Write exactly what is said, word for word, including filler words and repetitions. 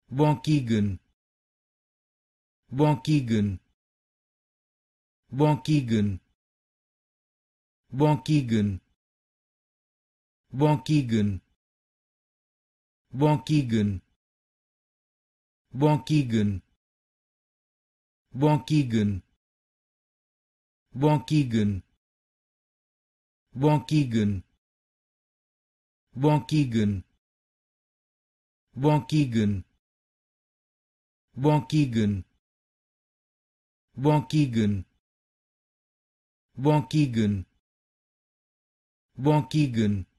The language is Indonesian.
Waukegan, Waukegan, Waukegan, Waukegan, Waukegan, Waukegan, Waukegan, Waukegan, Waukegan, Waukegan, Waukegan, Waukegan, Waukegan, Waukegan, Waukegan, Waukegan,